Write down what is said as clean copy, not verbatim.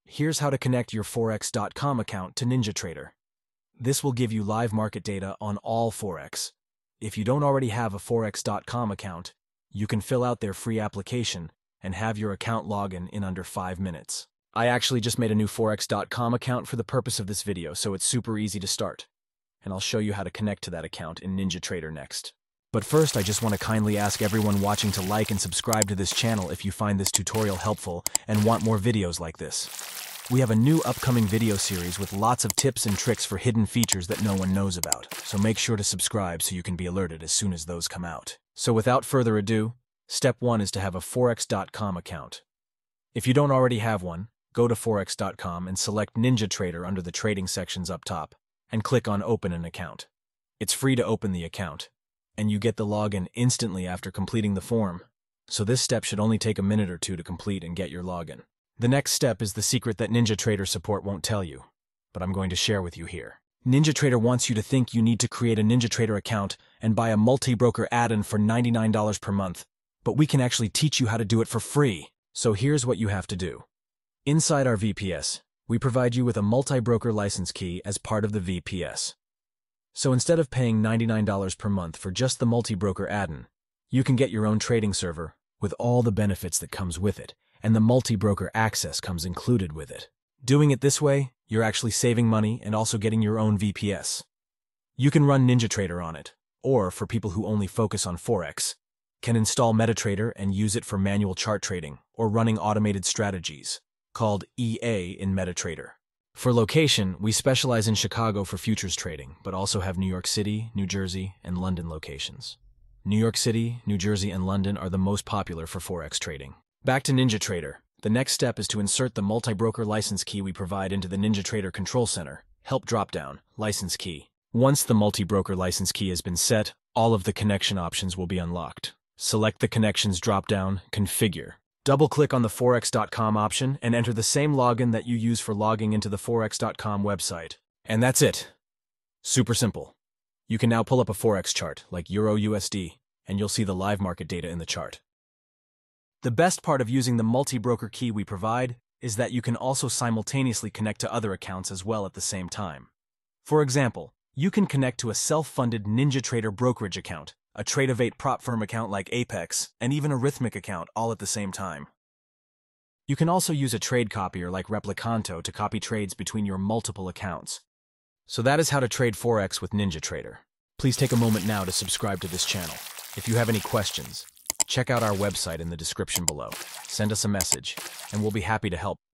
Here's how to connect your Forex.com account to NinjaTrader. This will give you live market data on all Forex. If you don't already have a Forex.com account, you can fill out their free application and have your account login in under 5 minutes. I actually just made a new Forex.com account for the purpose of this video, so it's super easy to start. And I'll show you how to connect to that account in NinjaTrader next. But first, I just want to kindly ask everyone watching to like and subscribe to this channel if you find this tutorial helpful and want more videos like this. We have a new upcoming video series with lots of tips and tricks for hidden features that no one knows about, so make sure to subscribe so you can be alerted as soon as those come out. So without further ado, step 1 is to have a Forex.com account. If you don't already have one, go to Forex.com and select NinjaTrader under the trading sections up top, and click on Open an Account. It's free to open the account, and you get the login instantly after completing the form, so this step should only take a minute or two to complete and get your login. The next step is the secret that NinjaTrader support won't tell you, but I'm going to share with you here. NinjaTrader wants you to think you need to create a NinjaTrader account and buy a MultiBroker add-in for $99 per month, but we can actually teach you how to do it for free. So here's what you have to do. Inside our VPS, we provide you with a MultiBroker license key as part of the VPS. So instead of paying $99 per month for just the MultiBroker add-in, you can get your own trading server with all the benefits that comes with it, and the MultiBroker access comes included with it. Doing it this way, you're actually saving money and also getting your own VPS. You can run NinjaTrader on it, or for people who only focus on Forex, can install MetaTrader and use it for manual chart trading or running automated strategies, called EA in MetaTrader. For location, we specialize in Chicago for futures trading, but also have New York City, New Jersey, and London locations. New York City, New Jersey, and London are the most popular for Forex trading. Back to NinjaTrader. The next step is to insert the MultiBroker license key we provide into the NinjaTrader Control Center, Help dropdown, License Key. Once the MultiBroker license key has been set, all of the connection options will be unlocked. Select the Connections dropdown, Configure. Double-click on the Forex.com option and enter the same login that you use for logging into the Forex.com website. And that's it. Super simple. You can now pull up a Forex chart, like Euro USD, and you'll see the live market data in the chart. The best part of using the MultiBroker key we provide is that you can also simultaneously connect to other accounts as well at the same time. For example, you can connect to a self-funded NinjaTrader brokerage account, a Trade of 8 prop firm account like Apex, and even a Rhythmic account all at the same time. You can also use a trade copier like Replicanto to copy trades between your multiple accounts. So that is how to trade Forex with NinjaTrader. Please take a moment now to subscribe to this channel. If you have any questions, check out our website in the description below. Send us a message, and we'll be happy to help.